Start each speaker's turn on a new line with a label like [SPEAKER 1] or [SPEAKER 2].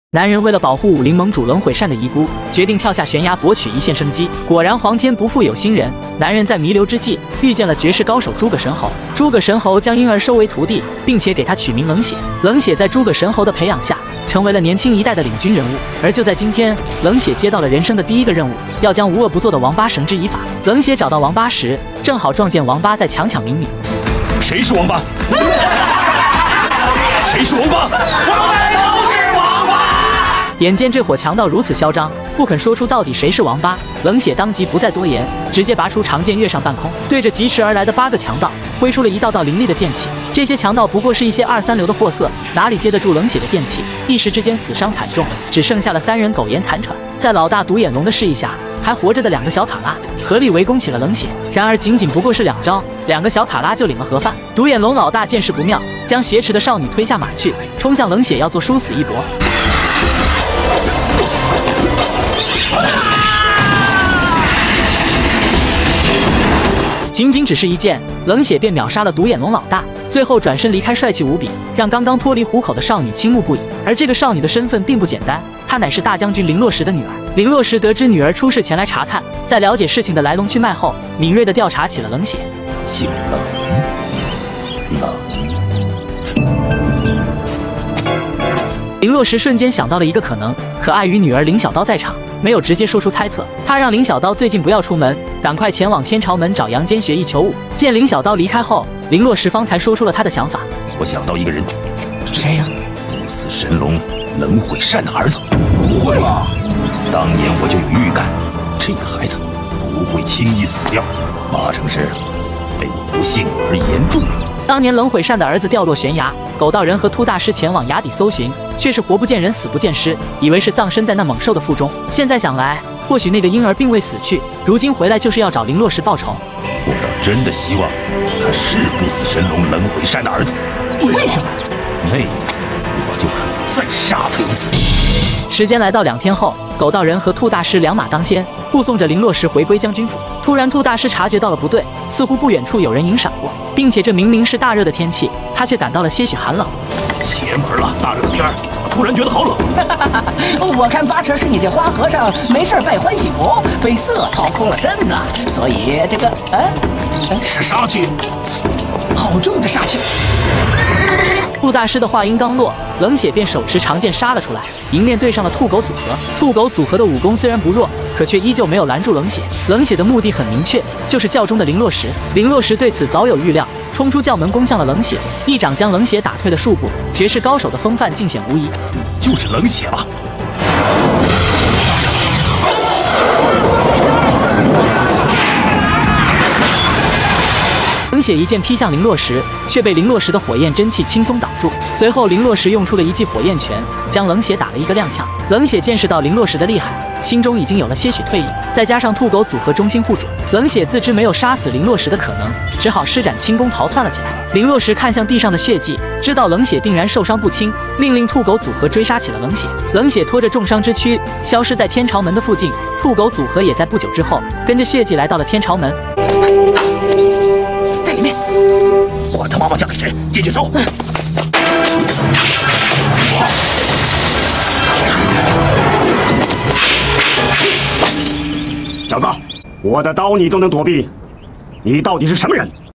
[SPEAKER 1] 男人为了保护武林盟主冷悔善的遗孤，决定跳下悬崖博取一线生机。果然皇天不负有心人，男人在弥留之际遇见了绝世高手诸葛神侯。诸葛神侯将婴儿收为徒弟，并且给他取名冷血。冷血在诸葛神侯的培养下，成为了年轻一代的领军人物。而就在今天，冷血接到了人生的第一个任务，要将无恶不作的王八绳之以法。冷血找到王八时，正好撞见王八在强抢民女。
[SPEAKER 2] 谁是王八？谁是王八？我们都是王八！
[SPEAKER 1] 眼见这伙强盗如此嚣张，不肯说出到底谁是王八，冷血当即不再多言，直接拔出长剑跃上半空，对着疾驰而来的8个强盗挥出了一道道凌厉的剑气。这些强盗不过是一些2、3流的货色，哪里接得住冷血的剑气？一时之间死伤惨重，只剩下了3人苟延残喘。在老大独眼龙的示意下，还活着的2个小卡拉合力围攻起了冷血。然而仅仅不过是2招，2个小卡拉就领了盒饭。独眼龙老大见势不妙，将挟持的少女推下马去，冲向冷血要做殊死一搏。仅仅只是一剑，冷血便秒杀了独眼龙老大，最后转身离开，帅气无比，让刚刚脱离虎口的少女倾慕不已。而这个少女的身份并不简单，她乃是大将军林洛石的女儿。林洛石得知女儿出事前来查看，在了解事情的来龙去脉后，敏锐地调查起了冷血。
[SPEAKER 2] 姓冷。
[SPEAKER 1] 林洛石瞬间想到了一个可能，可碍于女儿林小刀在场，没有直接说出猜测。他让林小刀最近不要出门，赶快前往天朝门找杨坚学艺求武。见林小刀离开后，林洛石方才说出了他的想法。
[SPEAKER 2] 我想到一个人。
[SPEAKER 1] 谁呀？
[SPEAKER 2] 不死神龙冷悔善的儿子。不会吧？当年我就有预感，这个孩子不会轻易死掉，八成是被我不幸而言中。
[SPEAKER 1] 当年冷悔善的儿子掉落悬崖，狗道人和兔大师前往崖底搜寻，却是活不见人死不见尸，以为是葬身在那猛兽的腹中。现在想来，或许那个婴儿并未死去，如今回来就是要找林洛石报仇。
[SPEAKER 2] 我倒真的希望他是不死神龙冷悔善的儿子。
[SPEAKER 1] 为什么？
[SPEAKER 2] 那样我就可以再杀他一次。
[SPEAKER 1] 时间来到2天后，狗道人和兔大师2马当先，护送着林洛石回归将军府。突然，兔大师察觉到了不对，似乎不远处有人影闪过，并且这明明是大热的天气，他却感到了些许寒冷。
[SPEAKER 2] 邪门了，大热的天儿，怎么突然觉得好冷？
[SPEAKER 3] 我看八成是你这花和尚没事拜欢喜符，被色掏空了身子，所以这个
[SPEAKER 2] 是杀气，
[SPEAKER 3] 好重的杀气。
[SPEAKER 1] 兔大师的话音刚落，冷血便手持长剑杀了出来，迎面对上了兔狗组合。兔狗组合的武功虽然不弱，可却依旧没有拦住冷血。冷血的目的很明确，就是教中的林洛石。林洛石对此早有预料，冲出教门攻向了冷血，一掌将冷血打退了数步。绝世高手的风范尽显无疑。
[SPEAKER 2] 你就是冷血吧？
[SPEAKER 1] 冷血一剑劈向林洛石，却被林洛石的火焰真气轻松挡住。随后林洛石用出了一记火焰拳，将冷血打了一个踉跄。冷血见识到林洛石的厉害，心中已经有了些许退意，再加上兔狗组合中心护主，冷血自知没有杀死林洛石的可能，只好施展轻功逃窜了起来。林洛石看向地上的血迹，知道冷血定然受伤不轻，命令兔狗组合追杀起了冷血。冷血拖着重伤之躯消失在天朝门的附近，兔狗组合也在不久之后跟着血迹来到了天朝门。
[SPEAKER 3] 在里面，
[SPEAKER 2] 管他妈妈嫁给谁，进去走。
[SPEAKER 4] 小子，我的刀你都能躲避，你到底是什么人？